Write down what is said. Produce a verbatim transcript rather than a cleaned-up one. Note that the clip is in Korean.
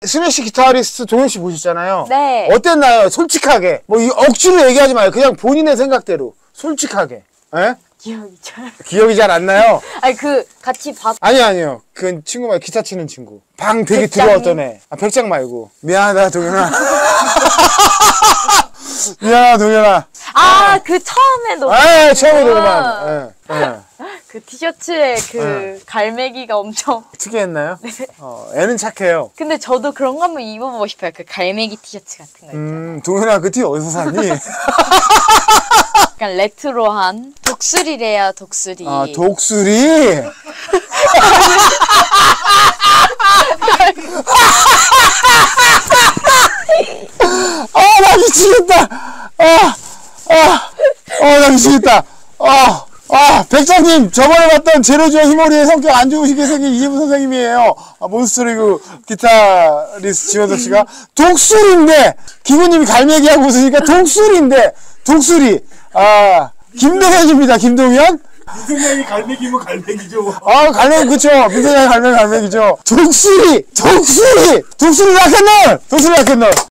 스매시 기타리스트 동현 씨 보셨잖아요. 네. 어땠나요? 솔직하게. 뭐 이 억지로 얘기하지 마요. 그냥 본인의 생각대로 솔직하게. 에? 기억이 잘. 기억이 잘 안 나요? 아니 그 같이 밥. 아니요 아니요. 그 친구 말고 기타 치는 친구. 방 되게 백장. 들어왔던 애. 아 백장 말고. 미안하다 동현아. 미안하다 동현아. 아 그 처음에 노래. 아 처음에 노래만. 예, 예. 그 티셔츠에 그 네. 갈매기가 엄청. 특이했나요? 어, 애는 착해요. 근데 저도 그런 거 한번 입어보고 싶어요. 그 갈매기 티셔츠 같은 거 있잖아. 음, 동현아 그 티 어디서 샀니? 약간 레트로한 독수리래요. 독수리. 아 독수리? 아 나 미치겠다. 아, 아, 어 나 미치겠다. 아. 아, 백장님, 저번에 봤던 제로주와 히모리의 성격 안 좋으시게 생긴 이재문 선생님이에요. 아, 몬스터리그 기타리스트 지원석 씨가 독수리인데, 기구님이 갈매기하고 웃으니까 독수리인데, 독수리. 아, 김동현입니다, 김동현. 민성양이 갈매기면 갈매기죠. 아, 갈매기, 그쵸. 민동현이 갈매기, 갈매기죠. 독수리! 독수리! 독수리 라켓놀! 독수리 라켓놀!